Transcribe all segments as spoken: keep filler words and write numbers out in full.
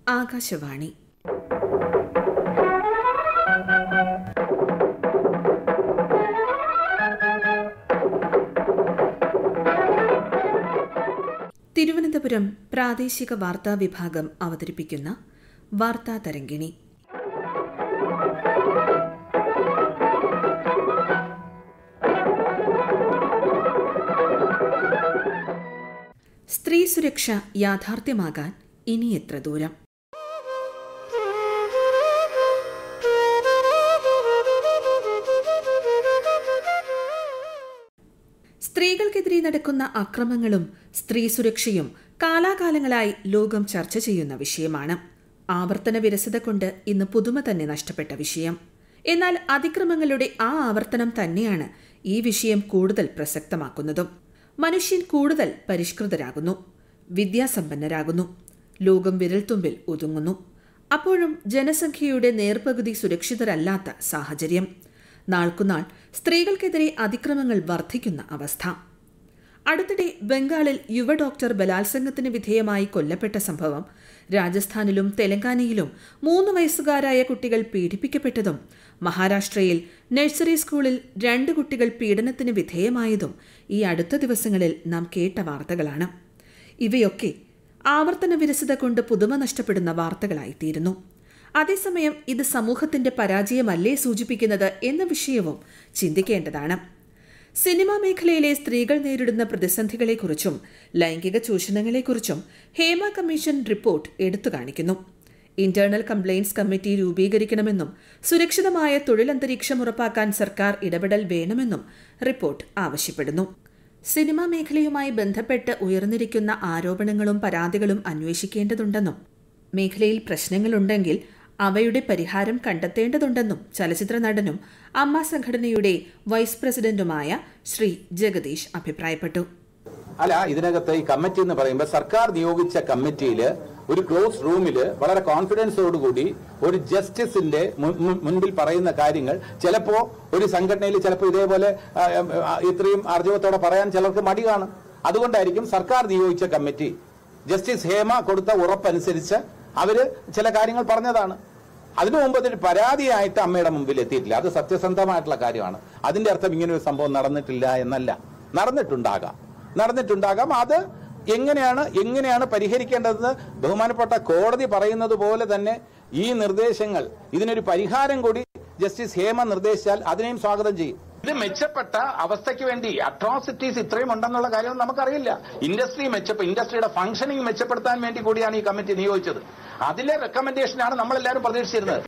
ആകാശവാണി. തിരുവനന്തപുരം പ്രാദേശിക വാർത്താ വിഭാഗം അവതരിപ്പിക്കുന്ന വാർത്താ തരംഗിണി. സ്ത്രീ സുരക്ഷ യാഥാർത്ഥ്യമാകാൻ ഇനി എത്ര ദൂരം? സ്ത്രീകൾക്കെതിരെ നടക്കുന്ന അക്രമങ്ങളും സ്ത്രീ സുരക്ഷയും കാലാകാലങ്ങളായി ലോകം ചർച്ച ചെയ്യുന്ന വിഷയമാണ്. ആവർത്തന വിരസത കൊണ്ട് ഇന്ന് പുതുമ തന്നെ നഷ്ടപ്പെട്ട വിഷയം. എന്നാൽ അതിക്രമങ്ങളുടെ ആ ആവർത്തനം തന്നെയാണ് ഈ വിഷയം കൂടുതൽ പ്രസക്തമാക്കുന്നതും. മനുഷ്യൻ കൂടുതൽ പരിഷ്കൃതരാകുന്നു, വിദ്യാസമ്പന്നരാകുന്നു, ലോകം വിരൽത്തുമ്പിൽ ഒതുങ്ങുന്നു. അപ്പോഴും ജനസംഖ്യയുടെ നേർപകുതി സുരക്ഷിതരല്ലാത്ത സാഹചര്യം. നാൾക്കുനാൾ സ്ത്രീകൾക്കെതിരെ അതിക്രമങ്ങൾ വർദ്ധിക്കുന്ന അവസ്ഥ. അടുത്തിടെ ബംഗാളിൽ യുവ ഡോക്ടർ ബലാത്സംഗത്തിന് വിധേയമായി കൊല്ലപ്പെട്ട സംഭവം, രാജസ്ഥാനിലും തെലങ്കാനയിലും മൂന്ന് വയസ്സുകാരായ കുട്ടികൾ പീഡിപ്പിക്കപ്പെട്ടതും, മഹാരാഷ്ട്രയിൽ നഴ്സറി സ്കൂളിൽ രണ്ട് കുട്ടികൾ പീഡനത്തിന് വിധേയമായതും ഈ അടുത്ത ദിവസങ്ങളിൽ നാം കേട്ട വാർത്തകളാണ്. ഇവയൊക്കെ ആവർത്തന വിരസത കൊണ്ട് പുതുമ നഷ്ടപ്പെടുന്ന വാർത്തകളായിത്തീരുന്നു. അതേസമയം ഇത് സമൂഹത്തിന്റെ പരാജയമല്ലേ സൂചിപ്പിക്കുന്നത് എന്ന വിഷയവും ചിന്തിക്കേണ്ടതാണ്. സിനിമാ മേഖലയിലെ സ്ത്രീകൾ നേരിടുന്ന പ്രതിസന്ധികളെക്കുറിച്ചും ലൈംഗിക ചൂഷണങ്ങളെക്കുറിച്ചും ഹേമ കമ്മീഷൻ റിപ്പോർട്ട് എടുത്തു കാണിക്കുന്നു. ഇന്റേണൽ കംപ്ലയിന്റ്സ് കമ്മിറ്റി രൂപീകരിക്കണമെന്നും സുരക്ഷിതമായ തൊഴിലന്തരീക്ഷം ഉറപ്പാക്കാൻ സർക്കാർ ഇടപെടൽ വേണമെന്നും റിപ്പോർട്ട് ആവശ്യപ്പെടുന്നു. സിനിമാ മേഖലയുമായി ബന്ധപ്പെട്ട് ഉയർന്നിരിക്കുന്ന ആരോപണങ്ങളും പരാതികളും അന്വേഷിക്കേണ്ടതുണ്ടെന്നും മേഖലയിൽ പ്രശ്നങ്ങളുണ്ടെങ്കിൽ അവയുടെ പരിഹാരം കണ്ടെത്തേണ്ടതുണ്ടെന്നും ചലച്ചിത്ര നടനും അമ്മ സംഘടനയുടെ വൈസ് പ്രസിഡന്റുമായ ശ്രീ ജഗദീഷ് അഭിപ്രായപ്പെട്ടു. അല്ല, ഇതിനകത്ത് ഈ കമ്മിറ്റി എന്ന് പറയുമ്പോൾ സർക്കാർ നിയോഗിച്ച കമ്മിറ്റിയിൽ ഒരു ക്ലോസ് റൂമിൽ വളരെ കോൺഫിഡൻസോടുകൂടി ഒരു ജസ്റ്റിസിന്റെ മുൻപിൽ പറയുന്ന കാര്യങ്ങൾ ചിലപ്പോ ഒരു സംഘടനയിൽ ചിലപ്പോൾ ഇതേപോലെ ഇത്രയും ആർജവത്തോടെ പറയാൻ ചിലർക്ക് മടി കാണും. അതുകൊണ്ടായിരിക്കും സർക്കാർ നിയോഗിച്ച കമ്മിറ്റി ജസ്റ്റിസ് ഹേമ കൊടുത്ത ഉറപ്പനുസരിച്ച് അവര് ചില കാര്യങ്ങൾ പറഞ്ഞതാണ്. അതിനു മുമ്പ് അതൊരു പരാതിയായിട്ട് അമ്മയുടെ മുമ്പിൽ എത്തിയിട്ടില്ല. അത് സത്യസന്ധമായിട്ടുള്ള കാര്യമാണ്. അതിന്റെ അർത്ഥം ഇങ്ങനെ ഒരു സംഭവം നടന്നിട്ടില്ല എന്നല്ല. നടന്നിട്ടുണ്ടാകാം നടന്നിട്ടുണ്ടാകാം അത് എങ്ങനെയാണ് എങ്ങനെയാണ് പരിഹരിക്കേണ്ടതെന്ന് ബഹുമാനപ്പെട്ട കോടതി പറയുന്നത് പോലെ തന്നെ ഈ നിർദ്ദേശങ്ങൾ, ഇതിനൊരു പരിഹാരം കൂടി ജസ്റ്റിസ് ഹേമ നിർദ്ദേശിച്ചാൽ അതിനെയും സ്വാഗതം ചെയ്യും. ഇത് മെച്ചപ്പെട്ട അവസ്ഥയ്ക്ക് വേണ്ടി അട്രോസിറ്റീസ് ഇത്രയും ഉണ്ടെന്നുള്ള കാര്യം നമുക്കറിയില്ല. ഇൻഡസ്ട്രി മെച്ചപ്പെ ഇൻഡസ്ട്രിയുടെ ഫംഗ്ഷനിങ് മെച്ചപ്പെടുത്താൻ വേണ്ടി കൂടിയാണ് ഈ കമ്മിറ്റി നിയോഗിച്ചത്. അതിലെ റെക്കമെൻഡേഷനാണ് നമ്മളെല്ലാവരും പ്രതീക്ഷിച്ചിരുന്നത്.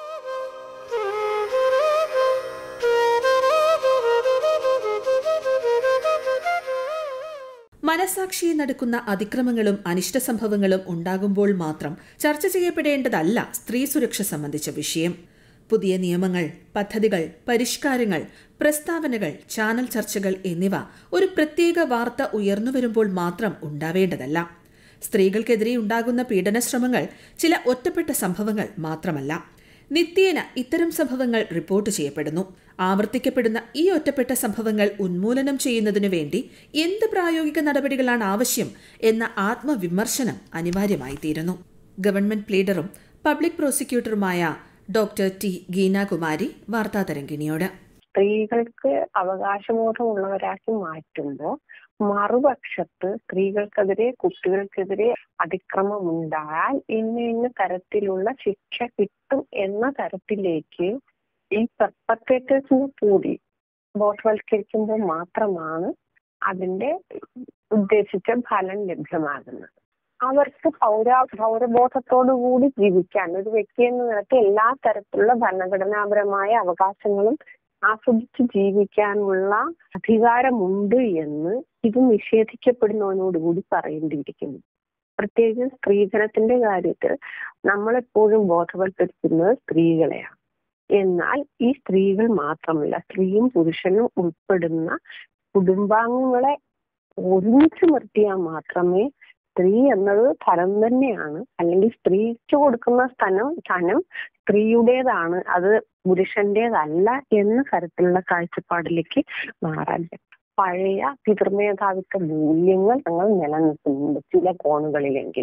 മനസാക്ഷിയെ നടക്കുന്ന അതിക്രമങ്ങളും അനിഷ്ട സംഭവങ്ങളും ഉണ്ടാകുമ്പോൾ മാത്രം ചർച്ച ചെയ്യപ്പെടേണ്ടതല്ല സ്ത്രീ സുരക്ഷ സംബന്ധിച്ച വിഷയം. പുതിയ നിയമങ്ങൾ, പദ്ധതികൾ, പരിഷ്കാരങ്ങൾ, പ്രസ്താവനകൾ, ചാനൽ ചർച്ചകൾ എന്നിവ ഒരു പ്രത്യേക വാർത്ത ഉയർന്നുവരുമ്പോൾ മാത്രം ഉണ്ടാവേണ്ടതല്ല. സ്ത്രീകൾക്കെതിരെ ഉണ്ടാകുന്ന പീഡനശ്രമങ്ങൾ ചില ഒറ്റപ്പെട്ട സംഭവങ്ങൾ മാത്രമല്ല. നിത്യേന ഇത്തരം സംഭവങ്ങൾ റിപ്പോർട്ട് ചെയ്യപ്പെടുന്നു. ആവർത്തിക്കപ്പെടുന്ന ഈ ഒറ്റപ്പെട്ട സംഭവങ്ങൾ ഉന്മൂലനം ചെയ്യുന്നതിനു വേണ്ടി എന്ത് പ്രായോഗിക നടപടികളാണ് ആവശ്യം എന്ന ആത്മവിമർശനം അനിവാര്യമായിത്തീരുന്നു. ഗവൺമെന്റ് പ്ലീഡറും പബ്ലിക് പ്രോസിക്യൂട്ടറുമായ ഡോക്ടർ ടി ഗീനാകുമാരി വാർത്താതരംഗിണിയോട്. സ്ത്രീകൾക്ക് അവകാശബോധമുള്ളവരാക്കി മാറ്റുമ്പോൾ മറുപക്ഷത്ത് സ്ത്രീകൾക്കെതിരെ കുട്ടികൾക്കെതിരെ അതിക്രമം ഉണ്ടായാൽ ഇന്ന ഇന്ന തരത്തിലുള്ള ശിക്ഷ കിട്ടും എന്ന തരത്തിലേക്ക് ഈ പെർപെട്രേറ്റേഴ്സിനെ കൂടി ബോധവൽക്കരിക്കുമ്പോൾ മാത്രമാണ് അതിന്റെ ഉദ്ദേശിച്ച ഫലം ലഭ്യമാകുന്നത്. അവർക്ക് പൗരാ പൗരബോധത്തോടുകൂടി ജീവിക്കാൻ ഒരു വ്യക്തി എന്ന നിലയ്ക്ക് എല്ലാ തരത്തിലുള്ള ഭരണഘടനാപരമായ അവകാശങ്ങളും ആസ്വദിച്ച് ജീവിക്കാനുള്ള അധികാരമുണ്ട് എന്ന് ഇത് നിഷേധിക്കപ്പെടുന്നതിനോടുകൂടി പറയേണ്ടിയിരിക്കുന്നു. പ്രത്യേകിച്ച് സ്ത്രീധനത്തിന്റെ കാര്യത്തിൽ നമ്മളെപ്പോഴും ബോധവൽക്കരിക്കുന്നത് സ്ത്രീകളെയാണ്. എന്നാൽ ഈ സ്ത്രീകൾ മാത്രമല്ല, സ്ത്രീയും പുരുഷനും ഉൾപ്പെടുന്ന കുടുംബാംഗങ്ങളെ ഒരുമിച്ച് നിർത്തിയാൽ മാത്രമേ സ്ത്രീ എന്നത് ധനം തന്നെയാണ്, അല്ലെങ്കിൽ സ്ത്രീക്ക് കൊടുക്കുന്ന ധനം ധനം സ്ത്രീയുടേതാണ്, അത് പുരുഷന്റേതല്ല എന്ന തരത്തിലുള്ള കാഴ്ചപ്പാടിലേക്ക് മാറാൻ പറ്റും. പഴയ പിതൃമേധാവിത്വ മൂല്യങ്ങൾ ഞങ്ങൾ നിലനിൽക്കുന്നുണ്ട് ചില കോണുകളിലെങ്കിലും.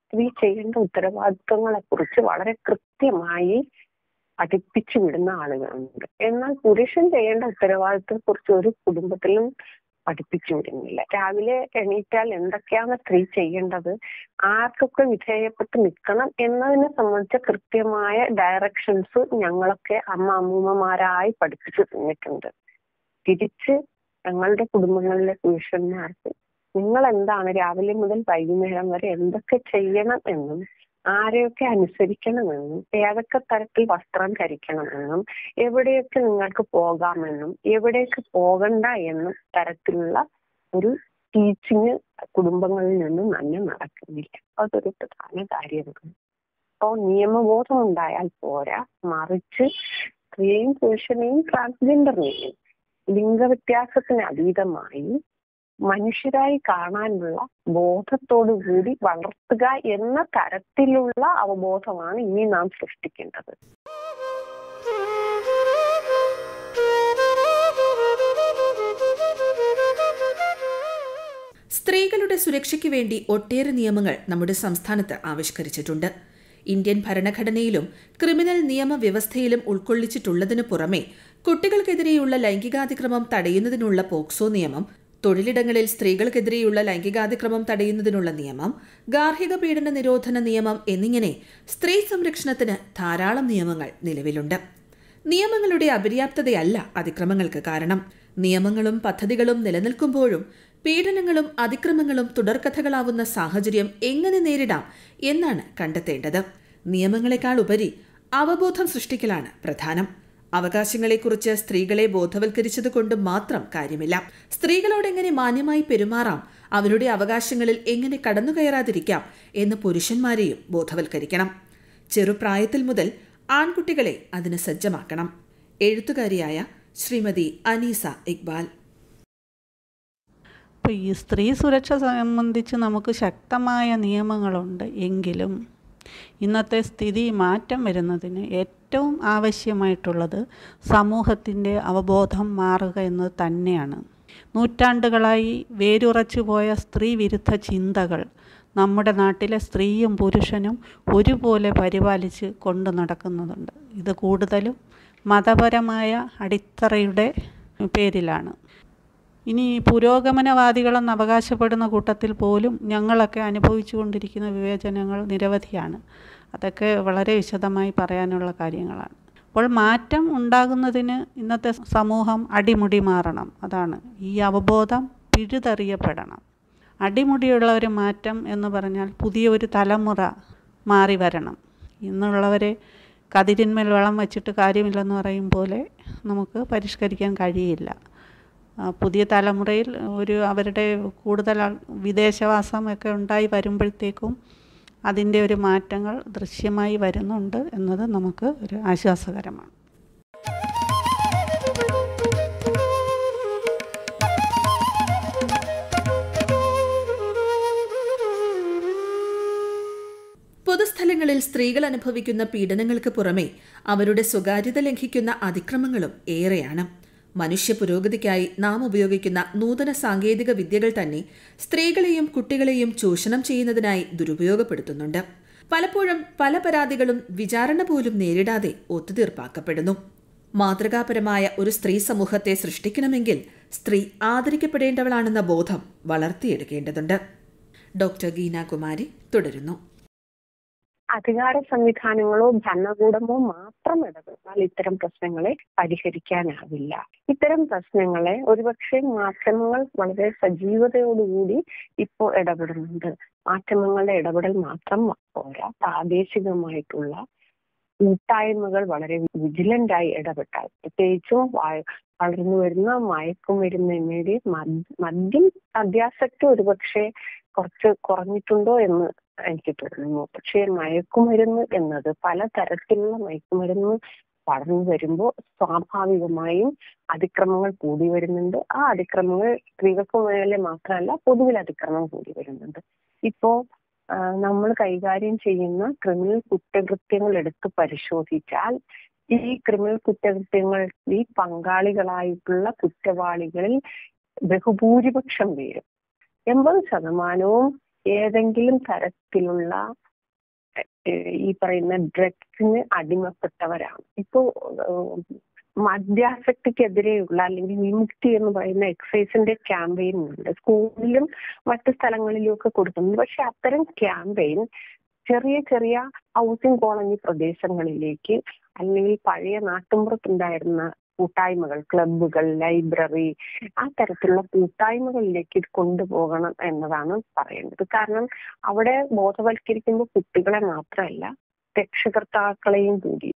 സ്ത്രീ ചെയ്യേണ്ട ഉത്തരവാദിത്വങ്ങളെ കുറിച്ച് വളരെ കൃത്യമായി പഠിപ്പിച്ചു വിടുന്ന ആളുകളുണ്ട്. എന്നാൽ പുരുഷൻ ചെയ്യേണ്ട ഉത്തരവാദിത്വത്തെ കുറിച്ച് ഒരു കുടുംബത്തിലും പഠിപ്പിച്ചു വിടുന്നില്ല. രാവിലെ എണീറ്റാൽ എന്തൊക്കെയാണ് സ്ത്രീ ചെയ്യേണ്ടത്, ആർക്കൊക്കെ വിധേയപ്പെട്ട് നിൽക്കണം എന്നതിനെ സംബന്ധിച്ച കൃത്യമായ ഡയറക്ഷൻസ് ഞങ്ങളൊക്കെ അമ്മ അമ്മൂമ്മമാരായി പഠിപ്പിച്ചു തന്നിട്ടുണ്ട്. തിരിച്ച് ഞങ്ങളുടെ കുടുംബങ്ങളിലെ പുരുഷന്മാർക്ക് നിങ്ങൾ എന്താണ് രാവിലെ മുതൽ വൈകുന്നേരം വരെ എന്തൊക്കെ ചെയ്യണം എന്നും ആരെയൊക്കെ അനുസരിക്കണമെന്നും ഏതൊക്കെ തരത്തിൽ വസ്ത്രം ധരിക്കണമെന്നും എവിടെയൊക്കെ നിങ്ങൾക്ക് പോകാമെന്നും എവിടേക്ക് പോകണ്ട എന്നും തരത്തിലുള്ള ഒരു ടീച്ചിങ് കുടുംബങ്ങളിൽ നിന്നും തന്നെ നടക്കുന്നില്ല. അതൊരു പ്രധാന കാര്യമാണ്. അപ്പോൾ നിയമബോധം ഉണ്ടായാൽ പോരാ, മറിച്ച് സ്ത്രീയെയും പുരുഷനെയും ട്രാൻസ്ജെൻഡറിനെയും ലിംഗവ്യത്യാസത്തിന് അതീതമായി മനുഷ്യരായി കാണാനുള്ള ബോധത്തോടു കൂടി വളർത്തുക എന്ന തരത്തിലുള്ള അവബോധമാണ് ഇനി നാം സൃഷ്ടിക്കേണ്ടത്. സ്ത്രീകളുടെ സുരക്ഷയ്ക്ക് വേണ്ടി ഒട്ടേറെ നിയമങ്ങൾ നമ്മുടെ സംസ്ഥാനത്ത് ആവിഷ്കരിച്ചിട്ടുണ്ട്. ഇന്ത്യൻ ഭരണഘടനയിലും ക്രിമിനൽ നിയമവ്യവസ്ഥയിലും ഉൾക്കൊള്ളിച്ചിട്ടുള്ളതിനു പുറമെ കുട്ടികൾക്കെതിരെയുള്ള ലൈംഗികാതിക്രമം തടയുന്നതിനുള്ള പോക്സോ നിയമം, തൊഴിലിടങ്ങളിൽ സ്ത്രീകൾക്കെതിരെയുള്ള ലൈംഗികാതിക്രമം തടയുന്നതിനുള്ള നിയമം, ഗാർഹിക പീഡന നിരോധന നിയമം എന്നിങ്ങനെ സ്ത്രീ സംരക്ഷണത്തിന് ധാരാളം നിയമങ്ങൾ നിലവിലുണ്ട്. നിയമങ്ങളുടെ അപര്യാപ്തതയല്ല അതിക്രമങ്ങൾക്ക് കാരണം. നിയമങ്ങളും പദ്ധതികളും നിലനിൽക്കുമ്പോഴും പീഡനങ്ങളും അതിക്രമങ്ങളും തുടർക്കഥകളാവുന്ന സാഹചര്യം എങ്ങനെ നേരിടാം എന്നാണ് കണ്ടെത്തേണ്ടത്. നിയമങ്ങളെക്കാൾ ഉപരി അവബോധം സൃഷ്ടിക്കലാണ് പ്രധാനം. അവകാശങ്ങളെക്കുറിച്ച് സ്ത്രീകളെ ബോധവൽക്കരിച്ചതുകൊണ്ട് മാത്രം കാര്യമില്ല. സ്ത്രീകളോട് എങ്ങനെ മാന്യമായി പെരുമാറാം, അവരുടെ അവകാശങ്ങളിൽ എങ്ങനെ കടന്നുകയറാതിരിക്കാം എന്ന് പുരുഷന്മാരെയും ബോധവൽക്കരിക്കണം. ചെറുപ്രായത്തിൽ മുതൽ ആൺകുട്ടികളെ അതിന് സജ്ജമാക്കണം. എഴുത്തുകാരിയായ ശ്രീമതി അനീസ ഇക്ബാൽ. ഇപ്പോൾ ഈ സ്ത്രീ സുരക്ഷ സംബന്ധിച്ച് നമുക്ക് ശക്തമായ നിയമങ്ങളുണ്ട്. എങ്കിലും ഇന്നത്തെ സ്ഥിതി മാറ്റം വരുന്നതിന് ഏറ്റവും ആവശ്യമായിട്ടുള്ളത് സമൂഹത്തിൻ്റെ അവബോധം മാറുക എന്നത് തന്നെയാണ്. നൂറ്റാണ്ടുകളായി വേരുറച്ചു പോയ സ്ത്രീ വിരുദ്ധ ചിന്തകൾ നമ്മുടെ നാട്ടിലെ സ്ത്രീയും പുരുഷനും ഒരുപോലെ പരിപാലിച്ച് കൊണ്ടു നടക്കുന്നതുണ്ട്. ഇത് കൂടുതലും മതപരമായ അടിത്തറയുടെ പേരിലാണ്. ഇനി പുരോഗമനവാദികളെന്ന് അവകാശപ്പെടുന്ന കൂട്ടത്തിൽ പോലും ഞങ്ങളൊക്കെ അനുഭവിച്ചു കൊണ്ടിരിക്കുന്ന വിവേചനങ്ങൾ നിരവധിയാണ്. അതൊക്കെ വളരെ വിശദമായി പറയാനുള്ള കാര്യങ്ങളാണ്. അപ്പോൾ മാറ്റം ഉണ്ടാകുന്നതിന് ഇന്നത്തെ സമൂഹം അടിമുടി മാറണം. അതാണ് ഈ അവബോധം പിഴുതെറിയപ്പെടണം. അടിമുടിയുള്ള ഒരു മാറ്റം എന്ന് പറഞ്ഞാൽ പുതിയൊരു തലമുറ മാറി വരണം. ഇന്നുള്ളവരെ കതിരിന്മേൽ വളം വച്ചിട്ട് കാര്യമില്ലെന്ന് പറയും പോലെ നമുക്ക് പരിഷ്കരിക്കാൻ കഴിയില്ല. പുതിയ തലമുറയിൽ ഒരു അവരുടെ കൂടുതൽ വിദേശവാസം ഒക്കെ ഉണ്ടായി വരുമ്പോഴത്തേക്കും അതിൻ്റെ ഒരു മാറ്റങ്ങൾ ദൃശ്യമായി വരുന്നുണ്ട് എന്നത് നമുക്ക് ഒരു ആശ്വാസകരമാണ്. പൊതുസ്ഥലങ്ങളിൽ സ്ത്രീകൾ അനുഭവിക്കുന്ന പീഡനങ്ങൾക്ക് പുറമെ അവരുടെ സ്വകാര്യത ലംഘിക്കുന്ന അതിക്രമങ്ങളും ഏറെയാണ്. മനുഷ്യ പുരോഗതിക്കായി നാം ഉപയോഗിക്കുന്ന നൂതന സാങ്കേതിക വിദ്യകൾ തന്നെ സ്ത്രീകളെയും കുട്ടികളെയും ചൂഷണം ചെയ്യുന്നതിനായി ദുരുപയോഗപ്പെടുത്തുന്നുണ്ട്. പലപ്പോഴും പല പരാതികളും വിചാരണ പോലും നേരിടാതെ ഒത്തുതീർപ്പാക്കപ്പെടുന്നു. മാതൃകാപരമായ ഒരു സ്ത്രീ സമൂഹത്തെ സൃഷ്ടിക്കണമെങ്കിൽ സ്ത്രീ ആദരിക്കപ്പെടേണ്ടവളാണെന്ന ബോധം വളർത്തിയെടുക്കേണ്ടതുണ്ട്. ഡോക്ടർ ഗീന കുമാരി തുടരുന്നു. അധികാര സംവിധാനങ്ങളോ ഭരണകൂടമോ മാത്രം ഇടപെട്ടാൽ ഇത്തരം പ്രശ്നങ്ങളെ പരിഹരിക്കാനാവില്ല. ഇത്തരം പ്രശ്നങ്ങളെ ഒരുപക്ഷെ മാധ്യമങ്ങൾ വളരെ സജീവതയോടുകൂടി ഇപ്പോൾ ഇടപെടുന്നുണ്ട്. മാധ്യമങ്ങളുടെ ഇടപെടൽ മാത്രം പോരാ, പ്രാദേശികമായിട്ടുള്ള കൂട്ടായ്മകൾ വളരെ വിജിലന്റായി ഇടപെട്ടാൽ, പ്രത്യേകിച്ചും വളർന്നു വരുന്ന മയക്കുമരുന്നിന്റെ മദ്യം അത്യാസക്തി ഒരുപക്ഷെ കുറച്ച് കുറഞ്ഞിട്ടുണ്ടോ എന്ന് എനിക്ക് തോന്നുന്നു. പക്ഷേ മയക്കുമരുന്ന് എന്നത് പലതരത്തിലുള്ള മയക്കുമരുന്ന് വളർന്നു വരുമ്പോൾ സ്വാഭാവികമായും അതിക്രമങ്ങൾ കൂടി വരുന്നുണ്ട്. ആ അതിക്രമങ്ങൾ സ്ത്രീകൾക്ക് മേലെ മാത്രമല്ല പൊതുവിൽ അതിക്രമം കൂടി വരുന്നുണ്ട്. ഇപ്പോ നമ്മൾ കൈകാര്യം ചെയ്യുന്ന ക്രിമിനൽ കുറ്റകൃത്യങ്ങൾ എടുത്ത് പരിശോധിച്ചാൽ ഈ ക്രിമിനൽ കുറ്റകൃത്യങ്ങൾ ഈ പങ്കാളികളായിട്ടുള്ള കുറ്റവാളികളിൽ ബഹുഭൂരിപക്ഷം പേരും എൺപത് ശതമാനവും ഏതെങ്കിലും തരത്തിലുള്ള ഈ പറയുന്ന ഡ്രഗ്സിന് അടിമപ്പെട്ടവരാണ്. ഇപ്പോ മദ്യാസക്തിക്കെതിരെയുള്ള അല്ലെങ്കിൽ വിമുക്തി എന്ന് പറയുന്ന എക്സൈസിന്റെ ക്യാമ്പയിൻ ഉണ്ട്, സ്കൂളിലും മറ്റു സ്ഥലങ്ങളിലും ഒക്കെ കൊടുക്കുന്നുണ്ട്. പക്ഷെ അത്തരം ക്യാമ്പയിൻ ചെറിയ ചെറിയ ഹൗസിംഗ് കോളനി പ്രദേശങ്ങളിലേക്ക് അല്ലെങ്കിൽ പഴയ നാട്ടുമ്പുറത്തുണ്ടായിരുന്ന കൂട്ടായ്മകൾ, ക്ലബ്ബുകൾ, ലൈബ്രറി, ആ തരത്തിലുള്ള കൂട്ടായ്മകളിലേക്ക് കൊണ്ടുപോകണം എന്നതാണ് പറയേണ്ടത്. കാരണം അവിടെ ബോധവൽക്കരിക്കുമ്പോൾ കുട്ടികളെ മാത്രമല്ല രക്ഷകർത്താക്കളെയും കൂടി.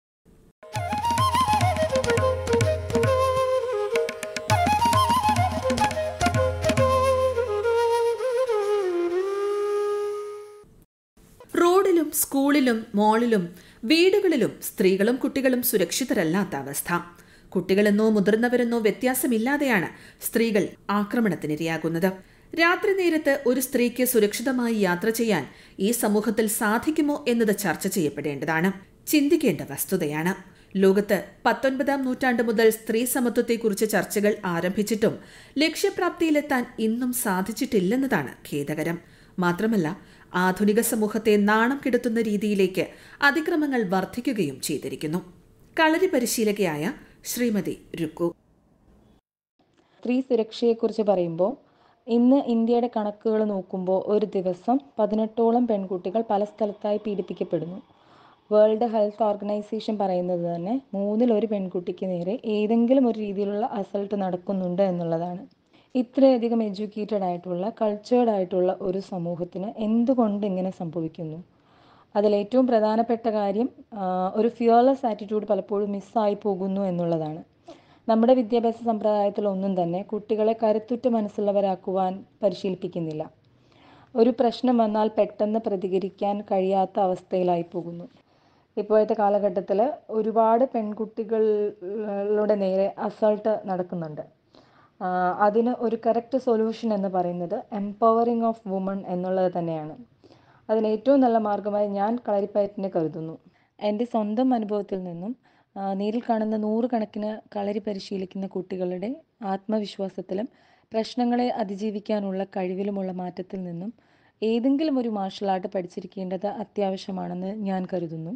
റോഡിലും സ്കൂളിലും മോളിലും വീടുകളിലും സ്ത്രീകളും കുട്ടികളും സുരക്ഷിതരല്ലാത്ത അവസ്ഥ. കുട്ടികളെന്നോ മുതിർന്നവരെന്നോ വ്യത്യാസമില്ലാതെയാണ് സ്ത്രീകൾ ആക്രമണത്തിനിരയാകുന്നത്. രാത്രി നേരത്ത് ഒരു സ്ത്രീക്ക് സുരക്ഷിതമായി യാത്ര ചെയ്യാൻ ഈ സമൂഹത്തിൽ സാധിക്കുമോ എന്നത് ചർച്ച ചെയ്യപ്പെടേണ്ടതാണ്, ചിന്തിക്കേണ്ട വസ്തുതയാണ്. ലോകത്ത് പത്തൊൻപതാം നൂറ്റാണ്ട് മുതൽ സ്ത്രീ സമത്വത്തെക്കുറിച്ച് ചർച്ചകൾ ആരംഭിച്ചിട്ടും ലക്ഷ്യപ്രാപ്തിയിലെത്താൻ ഇന്നും സാധിച്ചിട്ടില്ലെന്നതാണ് ഖേദകരം. മാത്രമല്ല, ആധുനിക സമൂഹത്തെ നാണം കെടുത്തുന്ന രീതിയിലേക്ക് അതിക്രമങ്ങൾ വർദ്ധിക്കുകയും ചെയ്തിരിക്കുന്നു. കളരി പരിശീലകയായ ശ്രീമതി രുക്കു. സ്ത്രീ സുരക്ഷയെക്കുറിച്ച് പറയുമ്പോൾ ഇന്ന് ഇന്ത്യയുടെ കണക്കുകൾ നോക്കുമ്പോൾ ഒരു ദിവസം പതിനെട്ടോളം പെൺകുട്ടികൾ പല സ്ഥലത്തായി പീഡിപ്പിക്കപ്പെടുന്നു. വേൾഡ് ഹെൽത്ത് ഓർഗനൈസേഷൻ പറയുന്നത് തന്നെ മൂന്നിൽ ഒരു പെൺകുട്ടിക്ക് നേരെ ഏതെങ്കിലും ഒരു രീതിയിലുള്ള അസൾട്ട് നടക്കുന്നുണ്ട് എന്നുള്ളതാണ്. ഇത്രയധികം എഡ്യൂക്കേറ്റഡ് ആയിട്ടുള്ള കൾച്ചേർഡ് ആയിട്ടുള്ള ഒരു സമൂഹത്തിന് എന്തുകൊണ്ട് ഇങ്ങനെ സംഭവിക്കുന്നു? അതിലേറ്റവും പ്രധാനപ്പെട്ട കാര്യം ഒരു ഫിയർലെസ് ആറ്റിറ്റ്യൂഡ് പലപ്പോഴും മിസ്സായി പോകുന്നു എന്നുള്ളതാണ്. നമ്മുടെ വിദ്യാഭ്യാസ സമ്പ്രദായത്തിലൊന്നും തന്നെ കുട്ടികളെ കരുത്തുറ്റ മനസ്സുള്ളവരാക്കുവാൻ പരിശീലിപ്പിക്കുന്നില്ല. ഒരു പ്രശ്നം വന്നാൽ പെട്ടെന്ന് പ്രതികരിക്കാൻ കഴിയാത്ത അവസ്ഥയിലായി പോകുന്നു. ഇപ്പോഴത്തെ കാലഘട്ടത്തിൽ ഒരുപാട് പെൺകുട്ടികളുടെ നേരെ അസൾട്ട് നടക്കുന്നുണ്ട്. അതിന് ഒരു കറക്റ്റ് സൊല്യൂഷൻ എന്ന് പറയുന്നത് എംപവറിങ് ഓഫ് വുമൺ എന്നുള്ളത് തന്നെയാണ്. അതിന് ഏറ്റവും നല്ല മാർഗമായി ഞാൻ കളരിപ്പയറ്റിനെ കരുതുന്നു. എൻ്റെ സ്വന്തം അനുഭവത്തിൽ നിന്നും നേരിൽ കാണുന്ന നൂറുകണക്കിന് കളരി പരിശീലിക്കുന്ന കുട്ടികളുടെ ആത്മവിശ്വാസത്തിലും പ്രശ്നങ്ങളെ അതിജീവിക്കാനുള്ള കഴിവിലുമുള്ള മാറ്റത്തിൽ നിന്നും ഏതെങ്കിലും ഒരു മാർഷൽ ആർട്ട് പഠിച്ചിരിക്കേണ്ടത് അത്യാവശ്യമാണെന്ന് ഞാൻ കരുതുന്നു.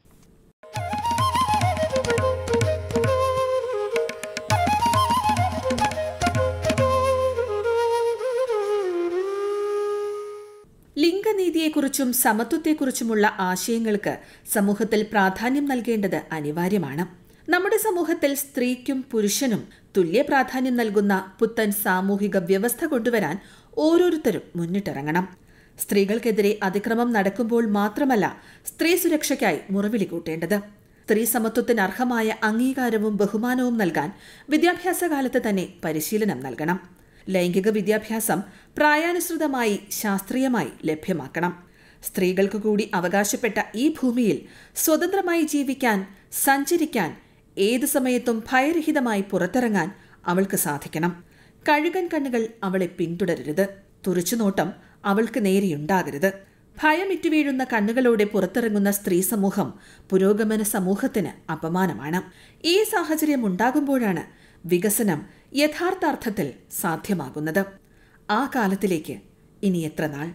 ലിംഗനീതിയെക്കുറിച്ചും സമത്വത്തെക്കുറിച്ചുമുള്ള ആശയങ്ങൾക്ക് സമൂഹത്തിൽ പ്രാധാന്യം നൽകേണ്ടത് അനിവാര്യമാണ്. നമ്മുടെ സമൂഹത്തിൽ സ്ത്രീക്കും പുരുഷനും തുല്യ പ്രാധാന്യം നൽകുന്ന പുത്തൻ സാമൂഹിക വ്യവസ്ഥ കൊണ്ടുവരാൻ ഓരോരുത്തരും മുന്നിട്ടിറങ്ങണം. സ്ത്രീകൾക്കെതിരെ അതിക്രമം നടക്കുമ്പോൾ മാത്രമല്ല സ്ത്രീ സുരക്ഷയ്ക്കായി മുറവിളി കൂട്ടേണ്ടത്. സ്ത്രീ സമത്വത്തിന് അർഹമായ അംഗീകാരവും ബഹുമാനവും നൽകാൻ വിദ്യാഭ്യാസ കാലത്ത് തന്നെ പരിശീലനം നൽകണം. ലൈംഗിക വിദ്യാഭ്യാസം പ്രായാനുസൃതമായി ശാസ്ത്രീയമായി ലഭ്യമാക്കണം. സ്ത്രീകൾക്ക് കൂടി അവകാശപ്പെട്ട ഈ ഭൂമിയിൽ സ്വതന്ത്രമായി ജീവിക്കാൻ, സഞ്ചരിക്കാൻ, ഏതു സമയത്തും ഭയരഹിതമായി പുറത്തിറങ്ങാൻ അവൾക്ക് സാധിക്കണം. കഴുകൻ കണ്ണുകൾ അവളെ പിന്തുടരരുത്. തുറിച്ചുനോട്ടം അവൾക്ക് നേരെയുണ്ടാകരുത്. ഭയമിറ്റു വീഴുന്ന കണ്ണുകളോടെ പുറത്തിറങ്ങുന്ന സ്ത്രീ സമൂഹം പുരോഗമന സമൂഹത്തിന് അപമാനമാണ്. ഈ സാഹചര്യം ഉണ്ടാകുമ്പോഴാണ് വികസനം യഥാർത്ഥാർത്ഥത്തിൽ സാധ്യമാകുന്നത്. ആ കാലത്തിലേക്ക് ഇനി എത്ര നാൾ?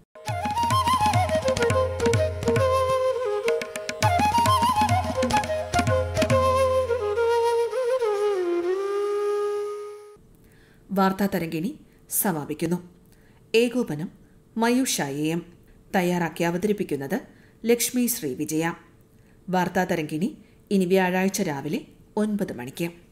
വാർത്താ തരംഗിണി സമാപിക്കുന്നു. ഏകോപനം മയൂഷായേയം. തയ്യാറാക്കി അവതരിപ്പിക്കുന്നത് ലക്ഷ്മി ശ്രീ വിജയ. വാർത്താ തരംഗിണി ഇനി വ്യാഴാഴ്ച രാവിലെ ഒൻപത് മണിക്ക്.